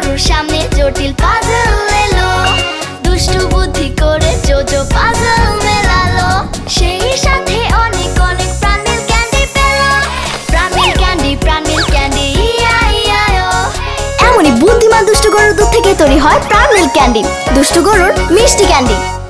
গরুর সামনে জটিল পাজল এলো, দুষ্টু বুদ্ধি করে জোজো পাজল মেলালো, সেই সাথে অনেক অনেক প্রাণমিল ক্যান্ডি পেল। প্রাণমিল ক্যান্ডি ইয়া-ইয়া-ও। এমনই বুদ্ধিমান দুষ্টু গরুর দুধ থেকে তৈরি হয় প্রাণমিল ক্যান্ডি, দুষ্টু গরুর মিষ্টি ক্যান্ডি।